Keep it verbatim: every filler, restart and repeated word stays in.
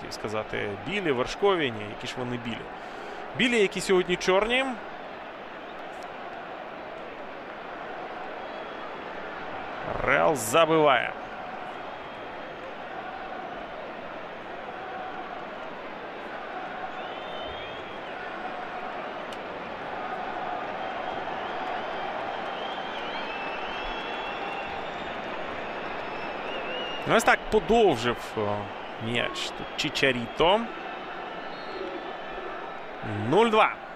хотів сказати білі, вершкові. Ні, які ж вони білі. Білі, які сьогодні чорні. Реал забиває. Ось так подовжив м'яч тут Чичаріто. нуль два.